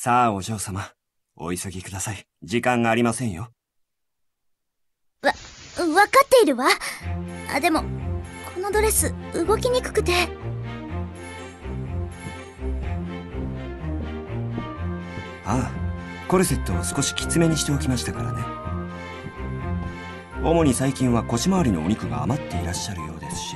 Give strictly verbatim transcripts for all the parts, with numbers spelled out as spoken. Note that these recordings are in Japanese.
さあお嬢様、お急ぎください。時間がありませんよ。 わ、わかっているわ。あ、でも、このドレス、動きにくくて。 ああ、コルセットを少しきつめにしておきましたからね。主に最近は腰回りのお肉が余っていらっしゃるようですし。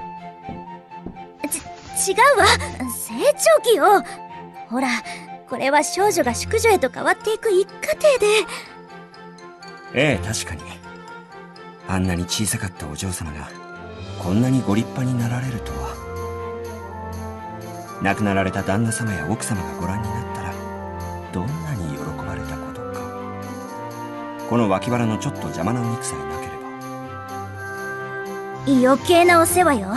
ち、違うわ。成長期よ。ほら、これは少女が淑女へと変わっていく一過程で。 ええ、確かに。あんなに小さかったお嬢様がこんなにご立派になられるとは。亡くなられた旦那様や奥様がご覧になったらどんなに喜ばれたことか。この脇腹のちょっと邪魔なお肉さえなければ。余計なお世話よ。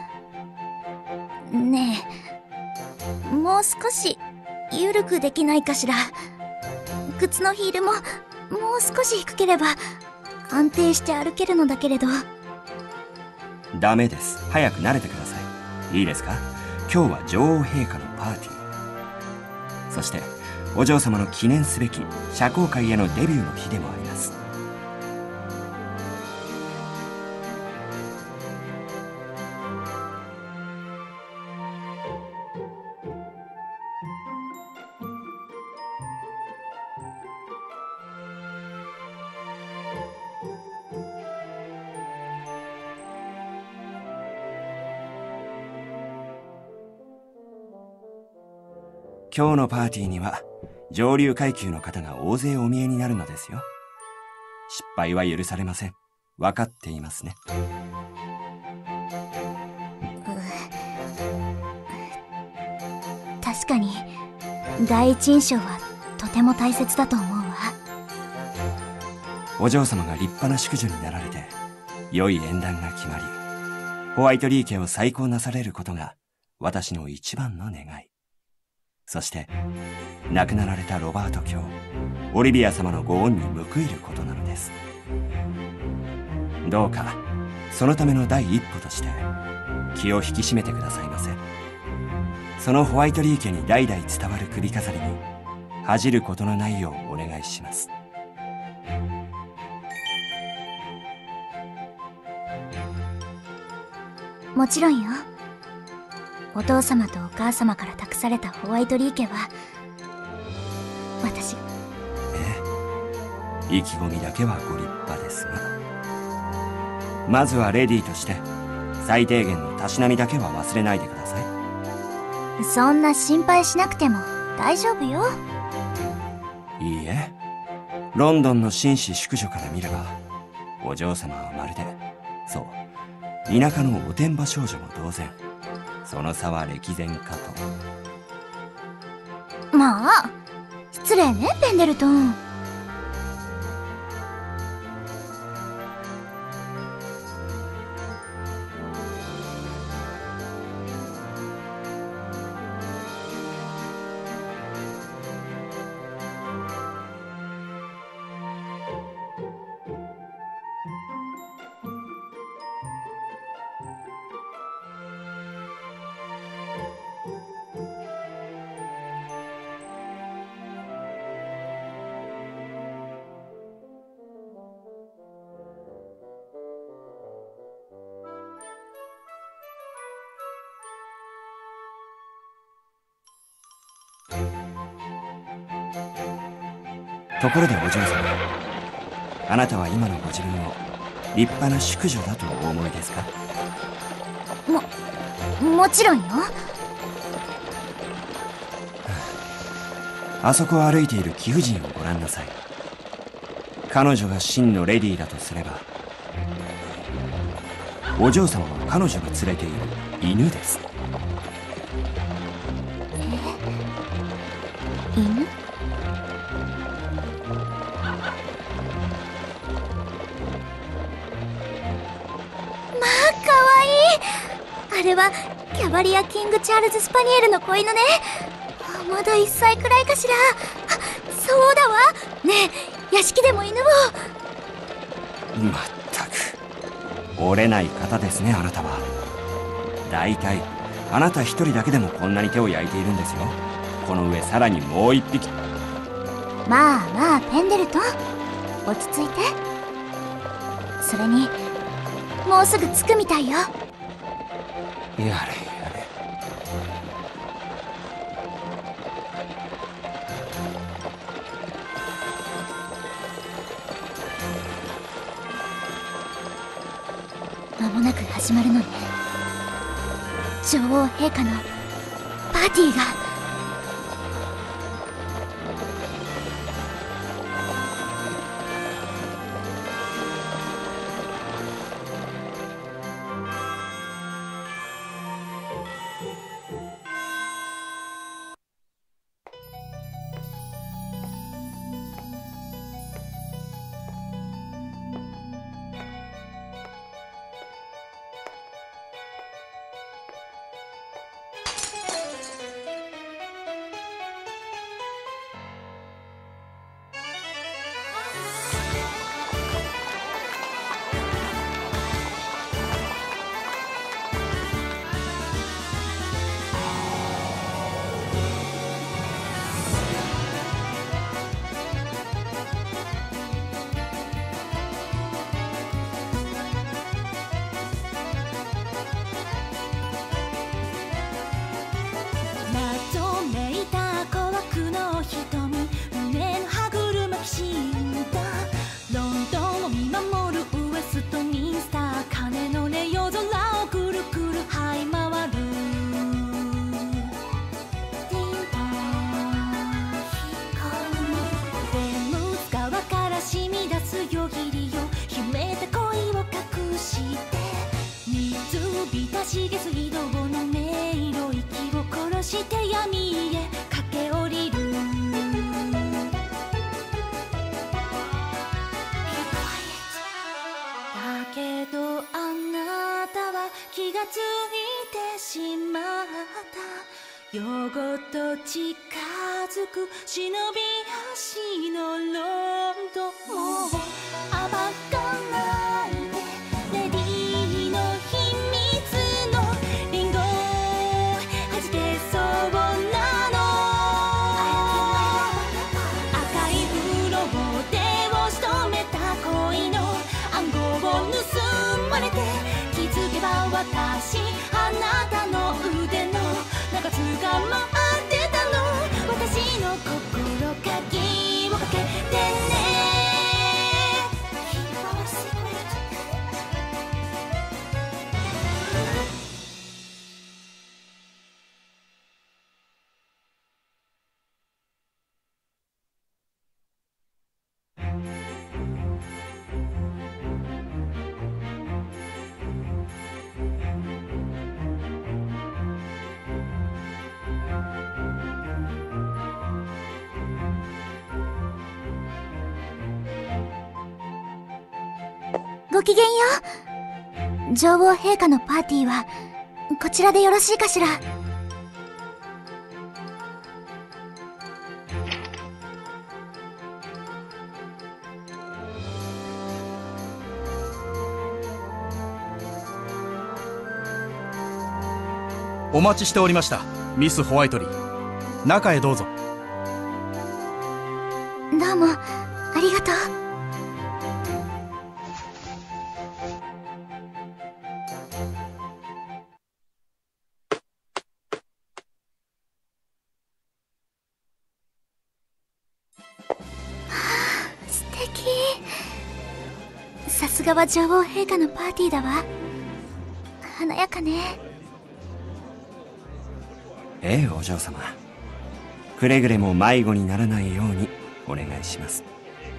ねえ、もう少しゆるくできないかしら。靴のヒールももう少し低ければ安定して歩けるのだけれど。 ダメです。早く慣れてください。いいですか？今日は女王陛下のパーティー。そしてお嬢様の記念すべき社交界へのデビューの日でもあります。今日のパーティーには上流階級の方が大勢お見えになるのですよ。失敗は許されません。分かっていますね。 確かに第一印象はとても大切だと思うわ。 お嬢様が立派な淑女になられて良い縁談が決まり、ホワイトリー家を再興なされることが私の一番の願い。そして亡くなられたロバート卿、オリビア様のご恩に報いることなのです。どうかそのための第一歩として気を引き締めてくださいませ。そのホワイトリー家に代々伝わる首飾りに恥じることのないようお願いします。 もちろんよ。お父様とお母様から託されたホワイトリー家は私。 ええ、意気込みだけはご立派ですが、まずはレディーとして最低限のたしなみだけは忘れないでください。 そんな心配しなくても大丈夫よ。 いいえ、ロンドンの紳士淑女から見ればお嬢様はまるで、そう、田舎のおてんば少女も同然。その差は歴然かと。まあ失礼ね、ペンデルトン。 ところでお嬢様、あなたは今のご自分を立派な淑女だとお思いですか？ も、もちろんよ。 あそこを歩いている貴婦人をご覧なさい。彼女が真のレディーだとすれば、お嬢様は彼女が連れている犬です。 え？犬？あれはキャバリア・キング・チャールズ・スパニエルの子犬ね。まだいっさいくらいかしら。あ、そうだわ。ねえ、屋敷でも犬を。 まったく折れない方ですね、あなたは。だいたいあなた一人だけでもこんなに手を焼いているんですよ。 この上さらにもう一匹。 まあまあペンデルトン、落ち着いて。それにもうすぐ着くみたいよ。 やれやれ。 間もなく始まるのね。女王陛下のパーティーが。 夜ごと近づく忍び足のロンドンを暴かないで、レディの秘密のリンゴはじけそうなの。赤い風呂でを仕留めた恋の暗号を盗まれて、気づけば私あなたの腕の中つかまってたの。私の心鍵をかけてね。 ごきげんよう。女王陛下のパーティーはこちらでよろしいかしら。 お待ちしておりました、ミス・ホワイトリー。中へどうぞ。 どうもありがとう。さすがは女王陛下のパーティーだわ。華やかね。 ええ、お嬢様。くれぐれも迷子にならないようにお願いします。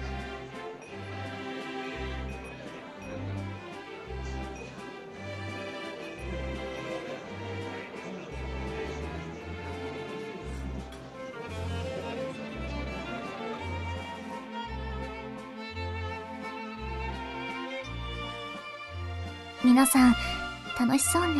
皆さん楽しそうね。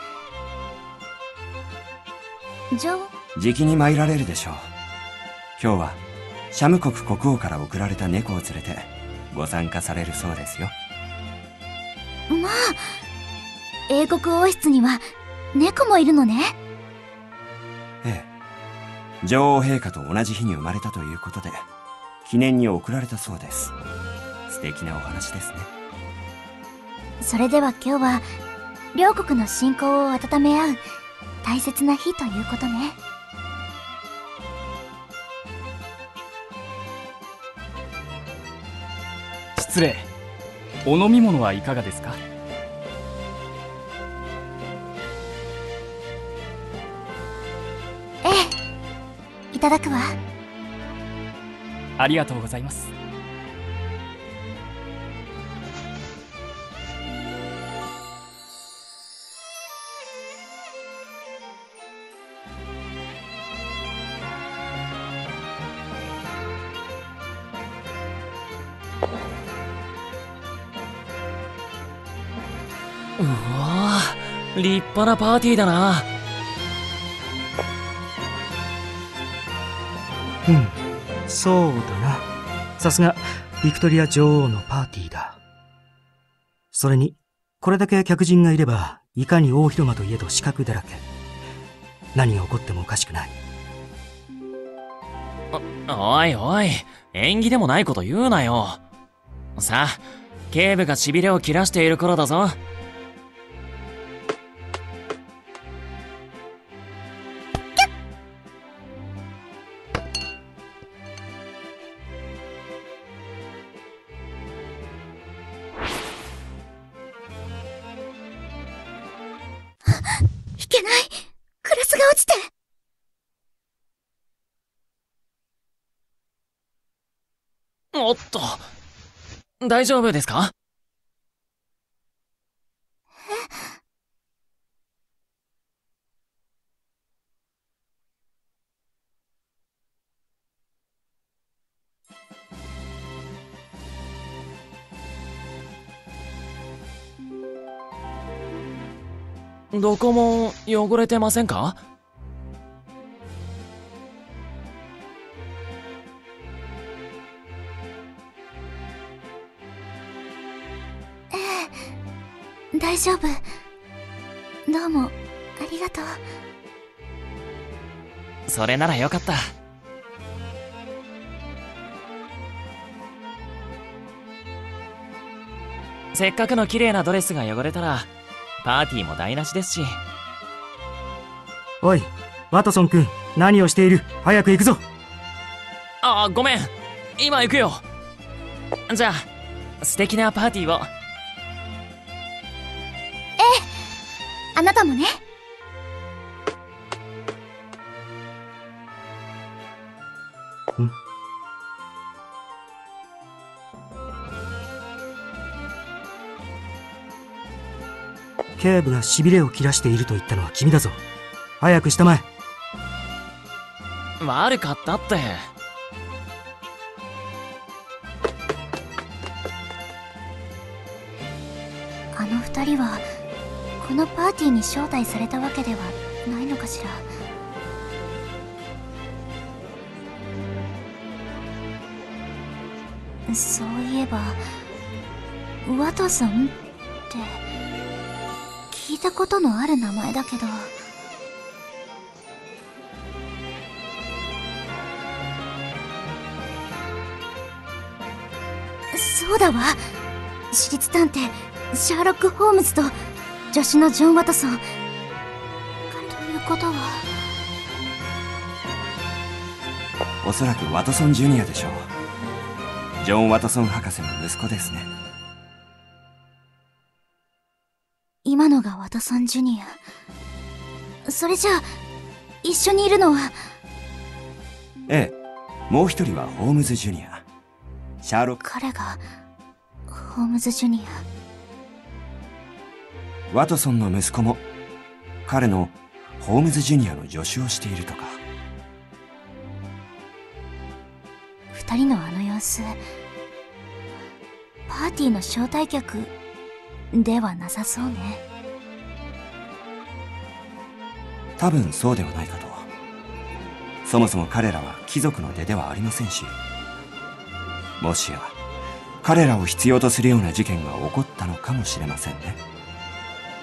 女王、 じきに参られるでしょう。今日はシャム国国王から送られた猫を連れてご参加されるそうですよ。 まあ、英国王室には猫もいるのね。 ええ、 女王陛下と同じ日に生まれたということで記念に贈られたそうです。素敵なお話ですね。 それでは今日は両国の親交を温め合う大切な日ということね。 失礼。お飲み物はいかがですか？ ええ、いただくわ。 ありがとうございます。 うわぁ、立派なパーティーだな。 うん、そうだな。さすがビクトリア女王のパーティーだ。それにこれだけ客人がいればいかに大広間といえど死角だらけ。何が起こってもおかしくない。 お、おいおい、縁起でもないこと言うなよ。さあ、警部がしびれを切らしている頃だぞ。 いけない、グラスが落ちて。 おっと、大丈夫ですか？どこも汚れてませんか？ 大丈夫。どうもありがとう。 それならよかった。せっかくの綺麗なドレスが汚れたらパーティーも台無しですし。 おい、ワトソン君、何をしている？早く行くぞ。 ああ、ごめん、今行くよ。じゃあ素敵なパーティーを。 あなたもね。 ん？警部がしびれを切らしていると言ったのは君だぞ。早くしたまえ。 悪かったって。 あの二人はこのパーティーに招待されたわけではないのかしら。そういえばワトソンって聞いたことのある名前だけど。そうだわ、私立探偵シャーロック・ホームズと助手のジョン・ワトソン。ということはおそらくワトソンジュニアでしょう。ジョン・ワトソン博士の息子ですね。 今のがワトソンジュニア。それじゃあ一緒にいるのは。 ええ、もう一人はホームズジュニア。シャーロック。 彼がホームズジュニア。 ワトソンの息子も彼のホームズジュニアの助手をしているとか。 二人のあの様子、パーティーの招待客ではなさそうね。 多分そうではないかと。そもそも彼らは貴族の出ではありませんし、もしや彼らを必要とするような事件が起こったのかもしれませんね。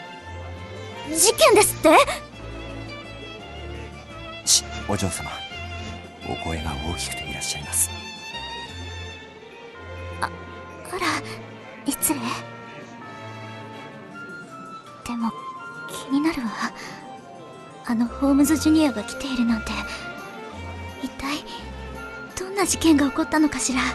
事件ですって？ し、お嬢様、 お声が大きくていらっしゃいます。 あら、失礼。でも気になるわ。あのホームズジュニアが来ているなんて、一体どんな事件が起こったのかしら。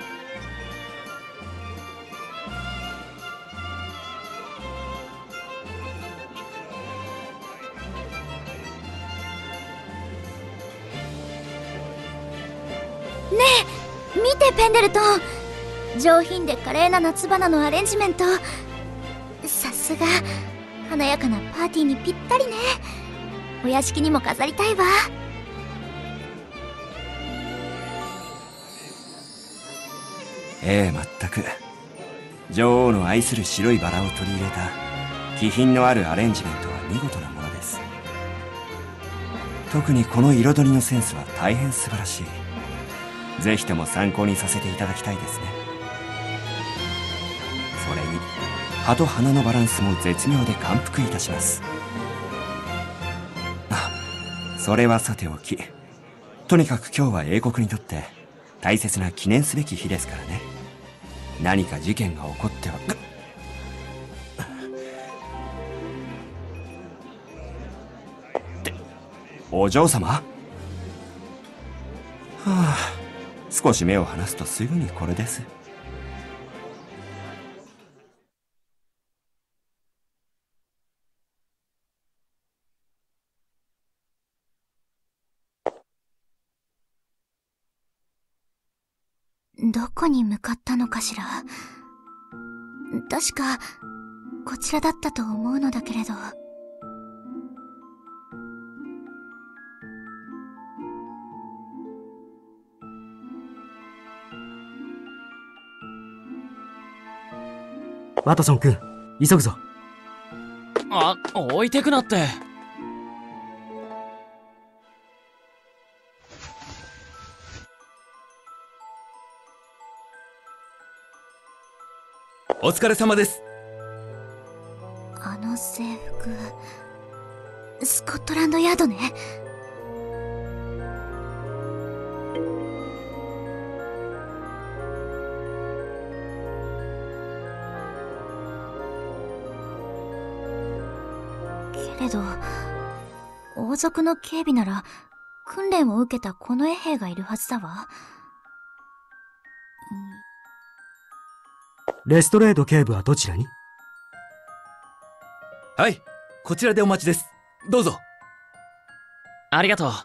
ねえ、見てペンデルトン。上品で華麗な夏花のアレンジメント。さすが華やかなパーティーにぴったりね。お屋敷にも飾りたいわ。 ええ、まったく女王の愛する白いバラを取り入れた気品のあるアレンジメントは見事なものです。特にこの彩りのセンスは大変素晴らしい。ぜひとも参考にさせていただきたいですね。それに葉と花のバランスも絶妙で感服いたします。あ、それはさておき、とにかく今日は英国にとって大切な記念すべき日ですからね。何か事件が起こってはってお嬢様、はあ、少し目を離すとすぐにこれです。 どこに向かったのかしら。確かこちらだったと思うのだけれど。 ワトソン君、急ぐぞ。 あ、置いてくなって。 お疲れ様です。 あの制服、スコットランドヤードね。けれど王族の警備なら訓練を受けた近衛兵がいるはずだわ。 レストレード警部はどちらに？ はい、こちらでお待ちです。どうぞ。 ありがとう。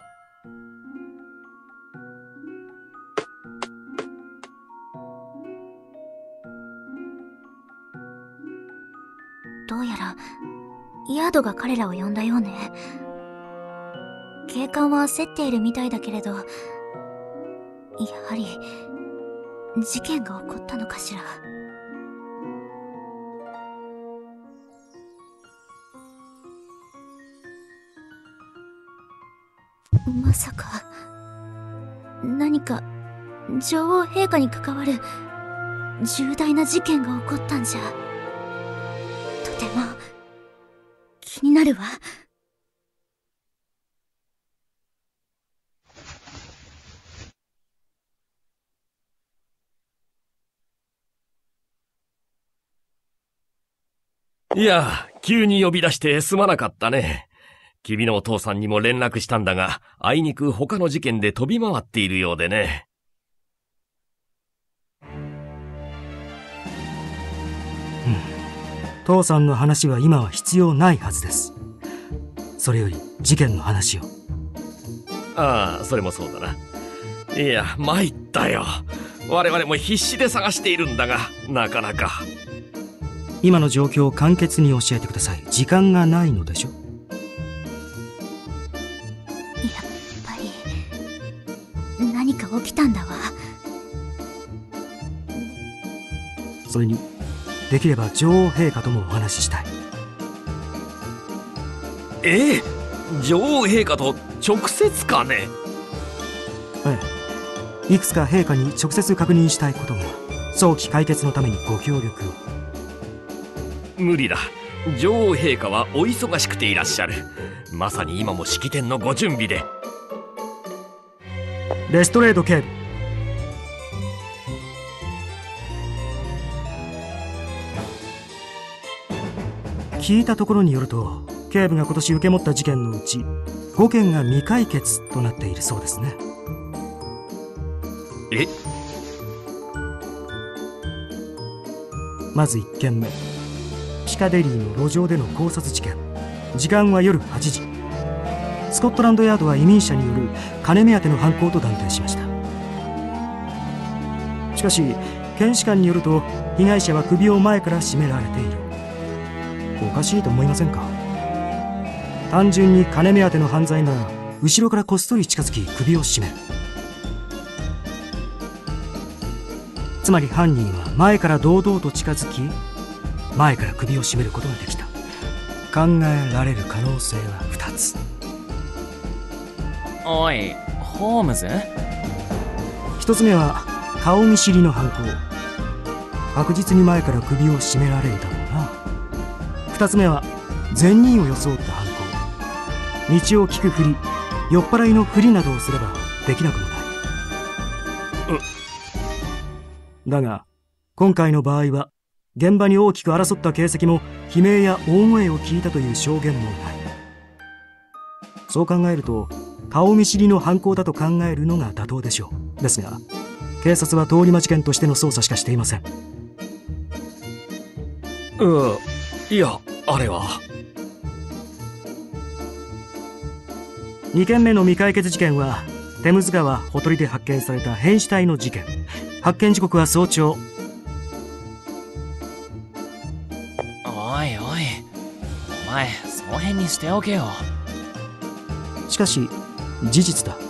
どうやらヤードが彼らを呼んだようね。警官は焦っているみたいだけれど、やはり事件が起こったのかしら。まさか何か女王陛下に関わる重大な事件が起こったんじゃ。とても気になるわ。 いや、急に呼び出してすまなかったね。君のお父さんにも連絡したんだが、あいにく他の事件で飛び回っているようでね。 うん。父さんの話は今は必要ないはずです。それより事件の話を。 ああ、それもそうだな。いや、参ったよ。我々も必死で探しているんだが、なかなか。 今の状況を簡潔に教えてください。時間がないのでしょ。 何か起きたんだわ。 それにできれば女王陛下ともお話ししたい。 ええ、女王陛下と直接かね。 ええ、いくつか陛下に直接確認したいことが、早期解決のためにご協力を。 無理だ。女王陛下はお忙しくていらっしゃる。まさに今も式典のご準備で。 レストレード警部。聞いたところによると、警部が今年受け持った事件のうちごけんが未解決となっているそうですね。 え？ まずいっけんめ、ピカデリーの路上での絞殺事件。時間は夜はちじ。スコットランドヤードは移民者による金目当ての犯行と断定しました。しかし検視官によると、被害者は首を前から絞められている。おかしいと思いませんか？単純に金目当ての犯罪なら、後ろからこっそり近づき首を絞める。つまり犯人は前から堂々と近づき、前から首を絞めることができた。考えられる可能性はふたつ。 おい、ホームズ？ ひとつめは顔見知りの犯行。確実に前から首を絞められるだろうな。ふたつめは善人を装った犯行。道を聞くふり、酔っ払いのふりなどをすればできなくもない。だが今回の場合は、現場に大きく争った形跡も悲鳴や大声を聞いたという証言もない。そう考えると、顔見知りの犯行だと考えるのが妥当でしょう。ですが警察は通り魔事件としての捜査しかしていません。 うん、いや、あれはにけんめの未解決事件は、テムズ川ほとりで発見された変死体の事件。発見時刻は早朝。 おいおい、お前その辺にしておけよ。 しかし事実だ。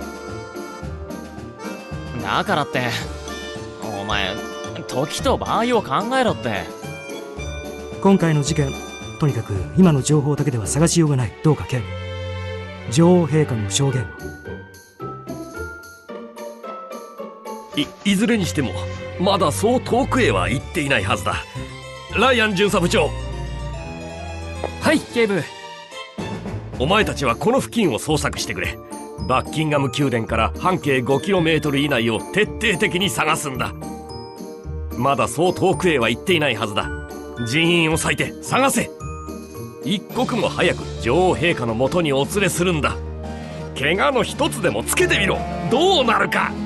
だからってお前、時と場合を考えろって。 今回の事件、とにかく今の情報だけでは探しようがない。どうか警部、女王陛下の証言を。 い、いずれにしてもまだそう遠くへは行っていないはずだ。ライアン巡査部長。 はい、警部。 お前たちはこの付近を捜索してくれ。バッキンガム宮殿から半径 ごキロメートル 以内を徹底的に探すんだ。まだそう遠くへは行っていないはずだ。人員を割いて探せ。一刻も早く女王陛下のもとにお連れするんだ。怪我の一つでもつけてみろ。どうなるか。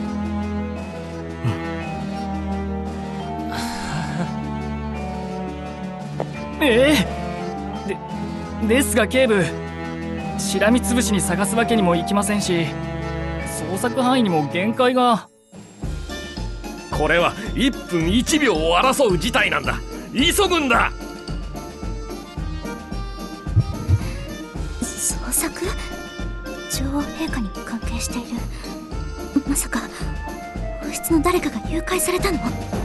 ええでですが警部、しらみつぶしに探すわけにもいきませんし、捜索範囲にも限界が。 これはいっぷんいちびょうを争う事態なんだ。急ぐんだ。 捜索？女王陛下に関係している。まさか王室の誰かが誘拐されたの？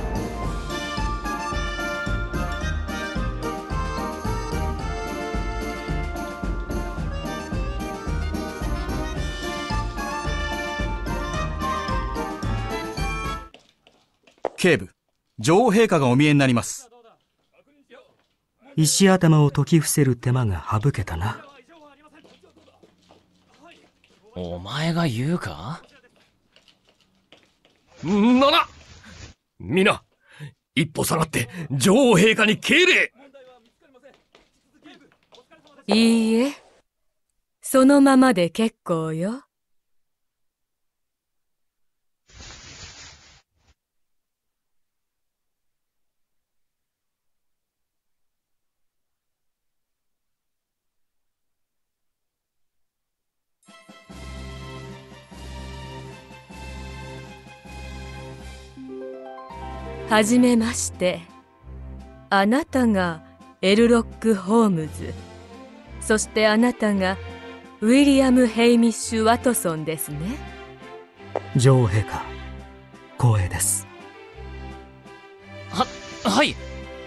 警部、女王陛下がお見えになります。 石頭を解き伏せる手間が省けたな。 お前が言うか？ なな、皆一歩下がって女王陛下に敬礼。 いいえ、そのままで結構よ。はじめまして。あなたがエルロック・ホームズ、そしてあなたがウィリアム・ヘイミッシュ・ワトソンですね。 女王陛下、光栄です。 は、はい。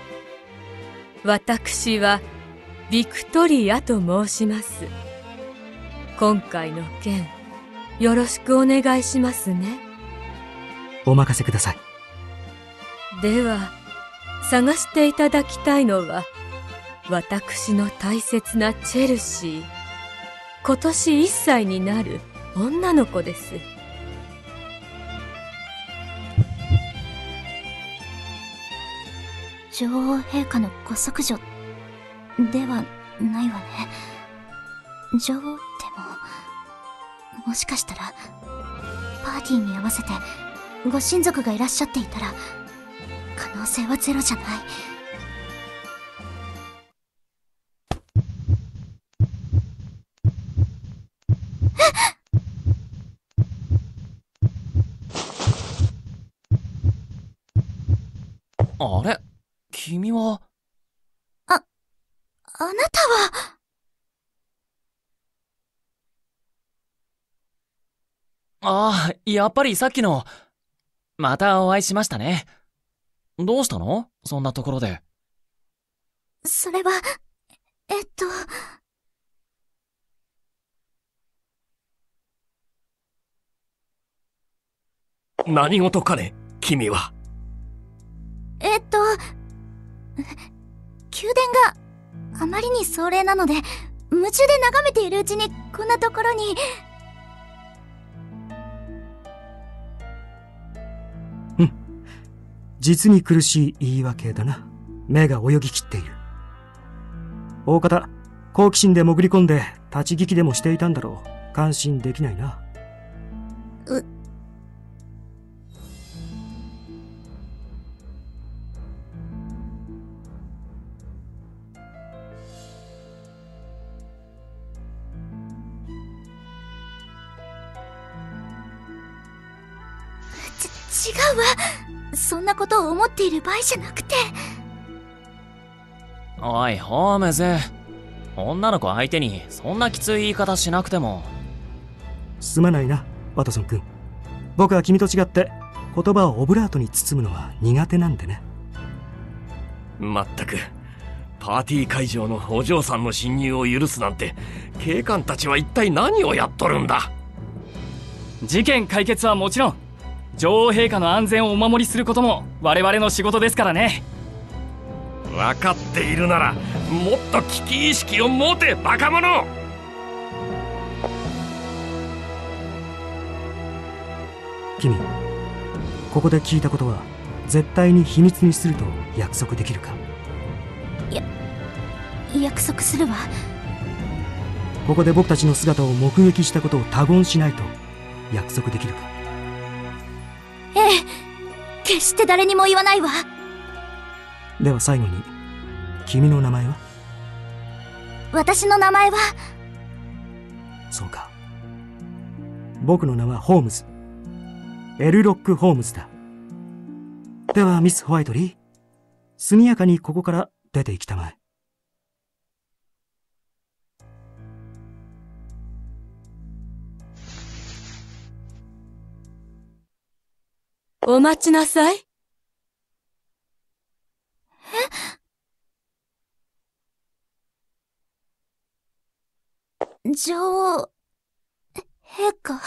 私はビクトリアと申します。今回の件、よろしくお願いしますね。 お任せください。 では、探していただきたいのは、私の大切なチェルシー、今年いっさいになる女の子です。 女王陛下のご息女ではないわね。女王でも、もしかしたらパーティーに合わせてご親族がいらっしゃっていたら可能性はゼロじゃない。 あれ？君は？ あ、あなたは。 ああ、やっぱりさっきの。またお会いしましたね。どうしたの？そんなところで。 それは、えっと。 何事かね、君は。 えっと、宮殿があまりに壮麗なので、夢中で眺めているうちにこんなところに。 うん。実に苦しい言い訳だな。目が泳ぎきっている。大方、好奇心で潜り込んで立ち聞きでもしていたんだろう。感心できないな。 う、違うわ。そんなことを思っている場合じゃなくて。 おい、ホームズ。女の子相手にそんなきつい言い方しなくても。 すまないな、ワトソン君。僕は君と違って言葉をオブラートに包むのは苦手なんでね。 まったく、パーティー会場のお嬢さんの侵入を許すなんて、警官たちは一体何をやっとるんだ。 事件解決はもちろん、女王陛下の安全をお守りすることも我々の仕事ですからね。 分かっているならもっと危機意識を持て、バカ者。 君、ここで聞いたことは絶対に秘密にすると約束できるか？ や、約束するわ。 ここで僕たちの姿を目撃したことを他言しないと約束できるか？ ええ、決して誰にも言わないわ。 では最後に、君の名前は？ 私の名前は。 そうか。僕の名はホームズ。エルロック・ホームズだ。ではミス・ホワイトリー、速やかにここから出て行きたまえ。 お待ちなさい。 え？女王、陛下。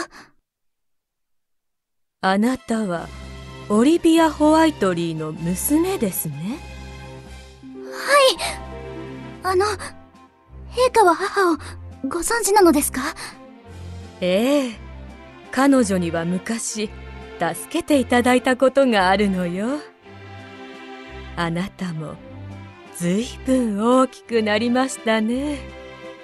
あなたはオリビア・ホワイトリーの娘ですね。 はい。あの、陛下は母をご存知なのですか？ ええ、彼女には昔助けていただいたことがあるのよ。あなたもずいぶん大きくなりましたね。 え？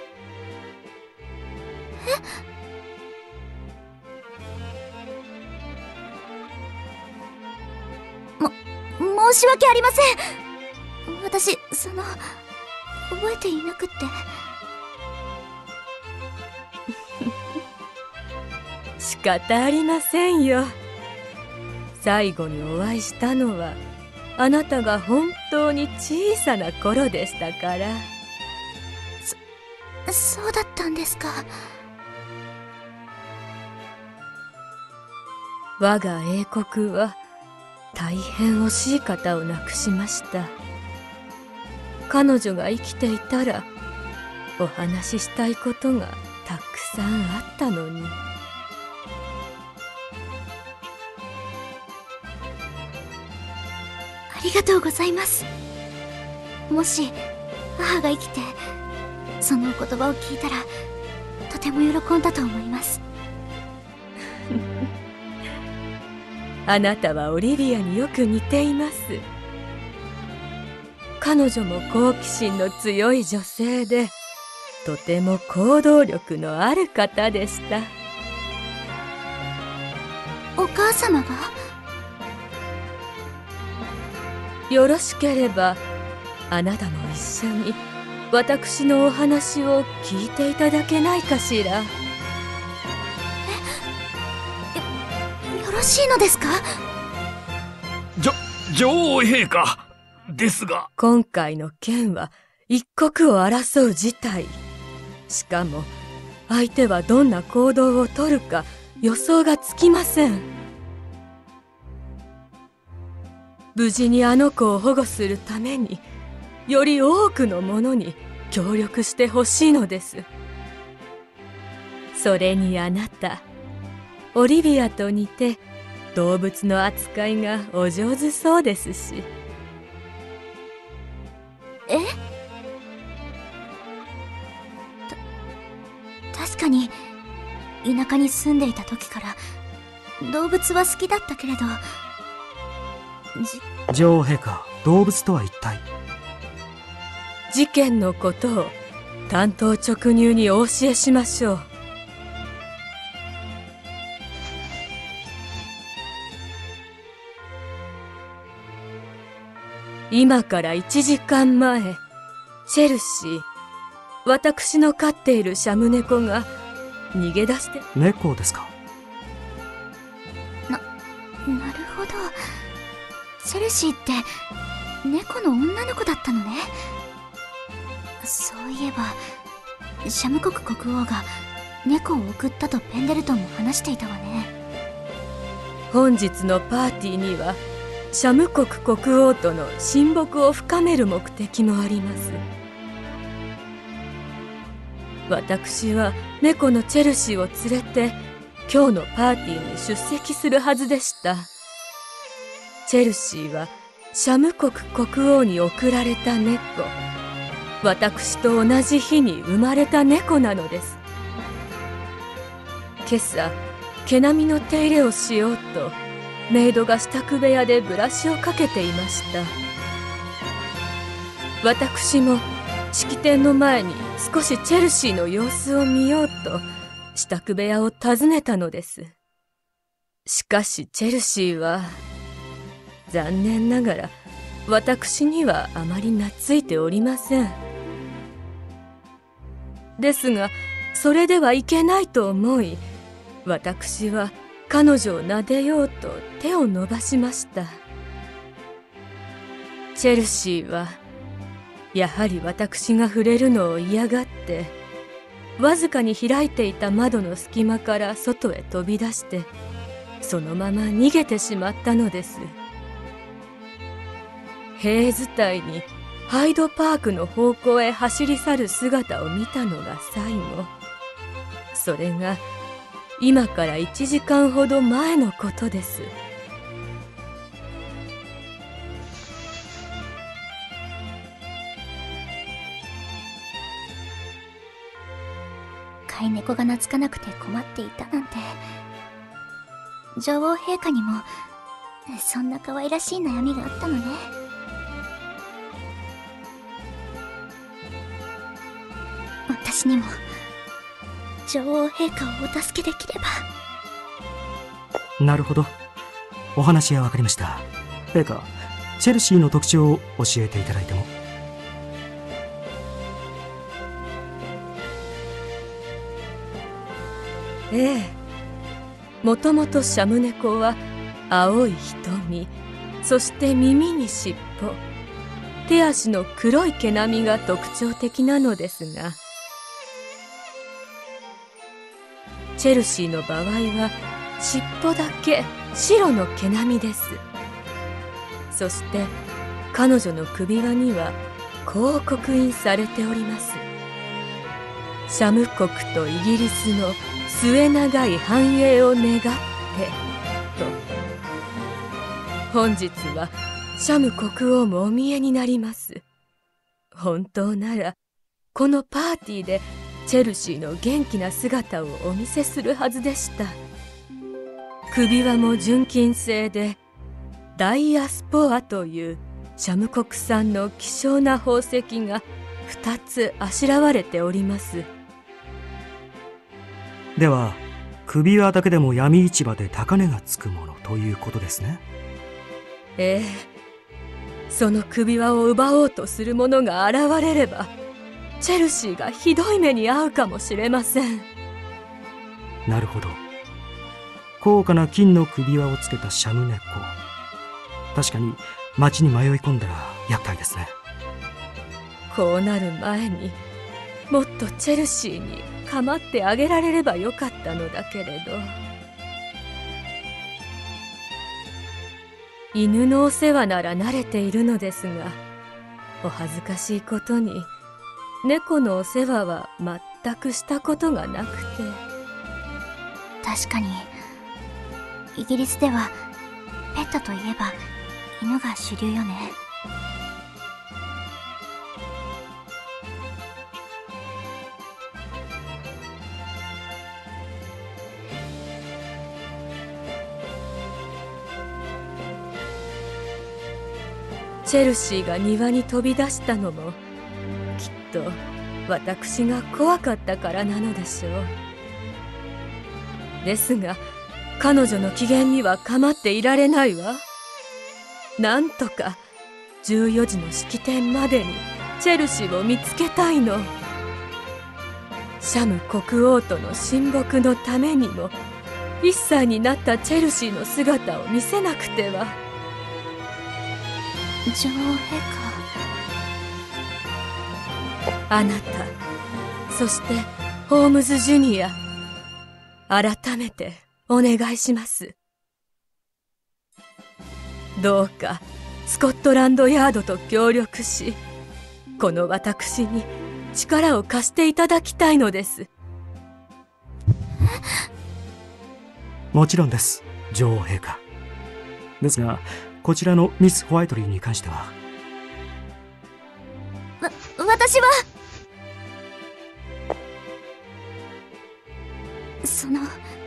も、申し訳ありません。私、その、覚えていなくって。 仕方ありませんよ。最後にお会いしたのはあなたが本当に小さな頃でしたから。 そ、そうだったんですか。 我が英国は大変惜しい方を亡くしました。彼女が生きていたらお話ししたいことがたくさんあったのに。 ありがとうございます。もし母が生きてそのお言葉を聞いたらとても喜んだと思います。 あなたはオリビアによく似ています。 彼女も好奇心の強い女性で、とても行動力のある方でした。 お母様が？ よろしければあなたも一緒に私のお話を聞いていただけないかしら。 え、よ、よろしいのですか？ じょ、女王陛下ですが。 今回の件は一刻を争う事態。しかも相手はどんな行動をとるか予想がつきません。無事にあの子を保護するためにより多くの者に協力してほしいのです。それにあなた、オリビアと似て動物の扱いがお上手そうですし。 え？た、確かに田舎に住んでいた時から動物は好きだったけれど、 じ女王陛下、動物とは一体？ 事件のことを単刀直入にお教えしましょう。今からいちじかんまえ、チェルシー、私の飼っているシャム猫が逃げ出して。 猫ですか？ な、なるほど。チェルシーって猫の女の子だったのね。そういえばシャム国国王が猫を送ったとペンデルトンも話していたわね。 本日のパーティーにはシャム国国王との親睦を深める目的もあります。私は猫のチェルシーを連れて今日のパーティーに出席するはずでした。チェルシーはシャム国国王に贈られた猫、私と同じ日に生まれた猫なのです。今朝毛並みの手入れをしようとメイドが支度部屋でブラシをかけていました。私も式典の前に少しチェルシーの様子を見ようと支度部屋を訪ねたのです。しかしチェルシーは残念ながら私にはあまり懐いておりません。ですがそれではいけないと思い、私は彼女を撫でようと手を伸ばしました。チェルシーはやはり私が触れるのを嫌がって、わずかに開いていた窓の隙間から外へ飛び出して、そのまま逃げてしまったのです。兵伝いにハイドパークの方向へ走り去る姿を見たのが最後。それが今からいちじかんほど前のことです。 飼い猫が懐かなくて困っていたなんて。女王陛下にもそんな可愛らしい悩みがあったのね。私にも女王陛下をお助けできれば。 なるほど、お話は分かりました。陛下、チェルシーの特徴を教えていただいても？ ええ、もともとシャム猫は青い瞳、そして耳に尻尾、手足の黒い毛並みが特徴的なのですが、チェルシーの場合は尻尾だけ白の毛並みです。そして彼女の首輪にはこう刻印されております。シャム国とイギリスの末永い繁栄を願ってと。本日はシャム国王もお見えになります。本当ならこのパーティーでチェルシーの元気な姿をお見せするはずでした。首輪も純金製でダイアスポアというシャム国産の希少な宝石がふたつあしらわれております。 では首輪だけでも闇市場で高値がつくものということですね。 ええ、その首輪を奪おうとする者が現れればチェルシーがひどい目に遭うかもしれません。 なるほど。高価な金の首輪をつけたシャム猫、確かに町に迷い込んだら厄介ですね。 こうなる前にもっとチェルシーに構ってあげられればよかったのだけれど。犬のお世話なら慣れているのですが、お恥ずかしいことに猫のお世話は全くしたことがなくて。 確かにイギリスではペットといえば犬が主流よね。 チェルシーが庭に飛び出したのもきっと私が怖かったからなのでしょう。ですが彼女の機嫌には構っていられないわ。なんとかじゅうよじの式典までにチェルシーを見つけたいの。シャム国王との親睦のためにもいっさいになったチェルシーの姿を見せなくては。 女王陛下、あなた、そしてホームズ・ジュニア、改めてお願いします。どうかスコットランドヤードと協力し、この私に力を貸していただきたいのです。 もちろんです、女王陛下。ですがこちらのミス・ホワイトリーに関しては。 わ、私はその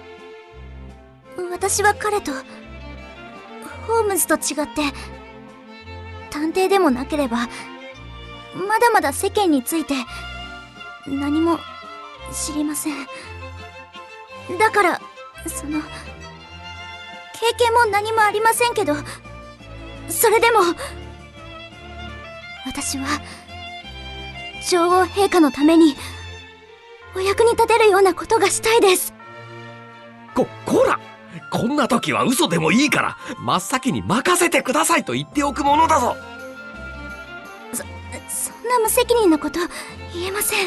私は彼とホームズと違って探偵でもなければまだまだ世間について何も知りません。だからその経験も何もありませんけど、それでも私は女王陛下のためにお役に立てるようなことがしたいです。 こ、こら、こんな時は嘘でもいいから真っ先に任せてくださいと言っておくものだぞ。 そ、そんな無責任なこと言えません。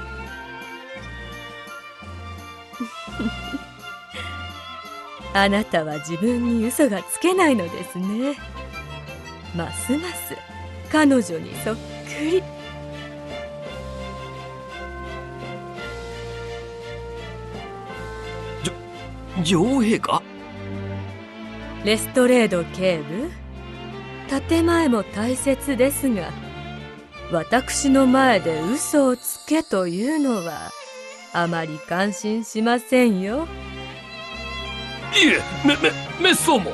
あなたは自分に嘘がつけないのですね。ますます彼女にそっくり。 じょ、女王陛下？ レストレード警部、建前も大切ですが、私の前で嘘をつけというのはあまり感心しませんよ。 いえ、め、め、めっそうも。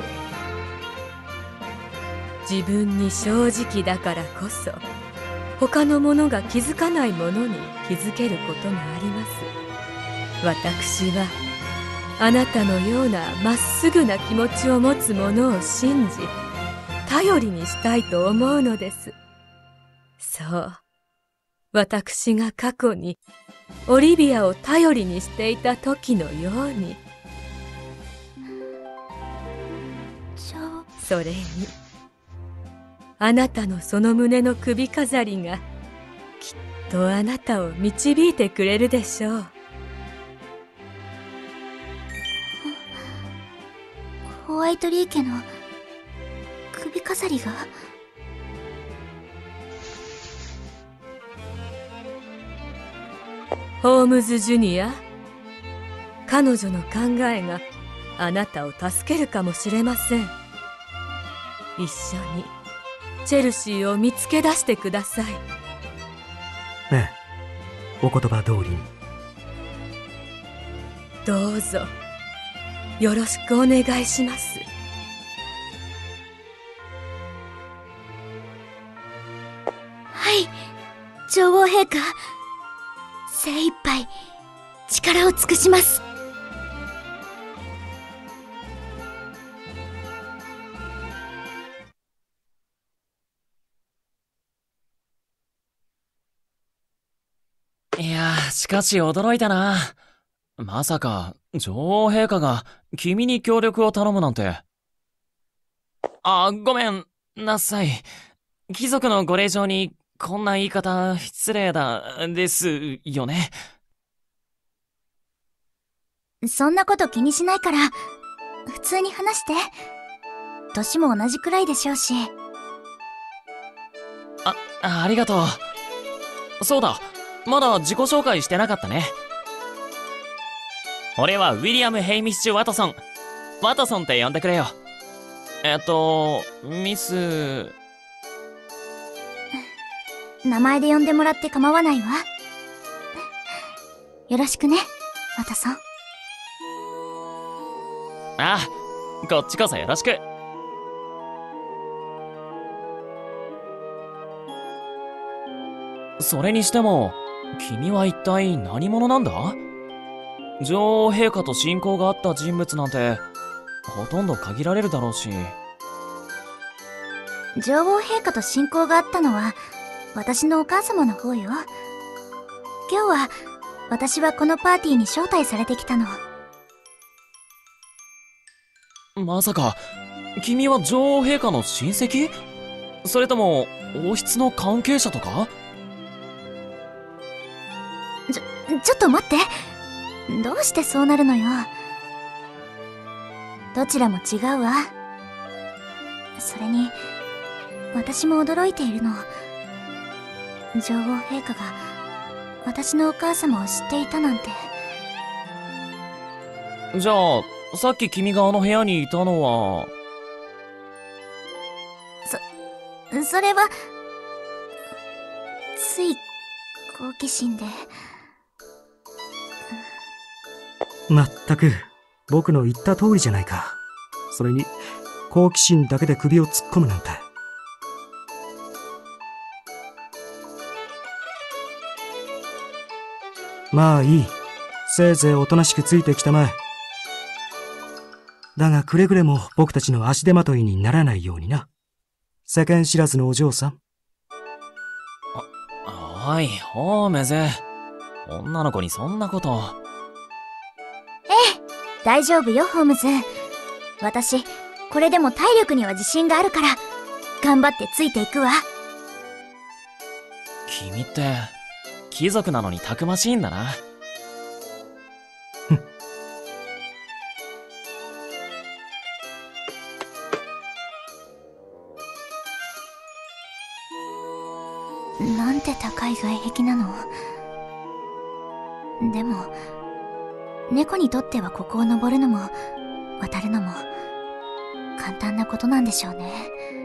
自分に正直だからこそ他の者が気づかないものに気づけることがあります。私はあなたのようなまっすぐな気持ちを持つ者を信じ頼りにしたいと思うのです。そう、私が過去にオリビアを頼りにしていた時のように。それにあなたのその胸の首飾りがきっとあなたを導いてくれるでしょう。 ホワイトリー家の首飾りが？ ホームズ・ジュニア、彼女の考えがあなたを助けるかもしれません。一緒にチェルシーを見つけ出してください。 ええ、お言葉通りに。 どうぞよろしくお願いします。 王陛下、精一杯力を尽くします。 いやー、しかし驚いたな。まさか、女王陛下が君に協力を頼むなんて。あ、ごめんなさい。貴族のご令嬢にこんな言い方失礼だですよね。 そんなこと気にしないから、普通に話して。年も同じくらいでしょうし。 あ、ありがとう。そうだ、まだ自己紹介してなかったね。俺はウィリアム・ヘイミッシュ・ワトソン。ワトソンって呼んでくれよ。えっと、ミス… 名前で呼んでもらって構わないわ。よろしくね、ワトソン。 ああ、こっちこそよろしく。それにしても、君は一体何者なんだ？女王陛下と親交があった人物なんて、ほとんど限られるだろうし。 女王陛下と親交があったのは、私のお母様の方よ。今日は、私はこのパーティーに招待されてきたの。 まさか、君は女王陛下の親戚？それとも、王室の関係者とか？ ちょ、ちょっと待って。どうしてそうなるのよ。どちらも違うわ。それに、私も驚いているの。女王陛下が、私のお母様を知っていたなんて。 じゃあ、さっき君があの部屋にいたのは… そ、それは、つい、好奇心で。 まったく、僕の言った通りじゃないか。それに、好奇心だけで首を突っ込むなんて。まあいい。せいぜいおとなしくついてきたまえ。だがくれぐれも僕たちの足手まといにならないようにな。世間知らずのお嬢さん。 おい、ホームズ。女の子にそんなこと。 ええ、大丈夫よ、ホームズ。私、これでも体力には自信があるから、頑張ってついていくわ。 君って、貴族なのにたくましいんだな。 なんて高い外壁なの。でも、猫にとってはここを登るのも、渡るのも、簡単なことなんでしょうね。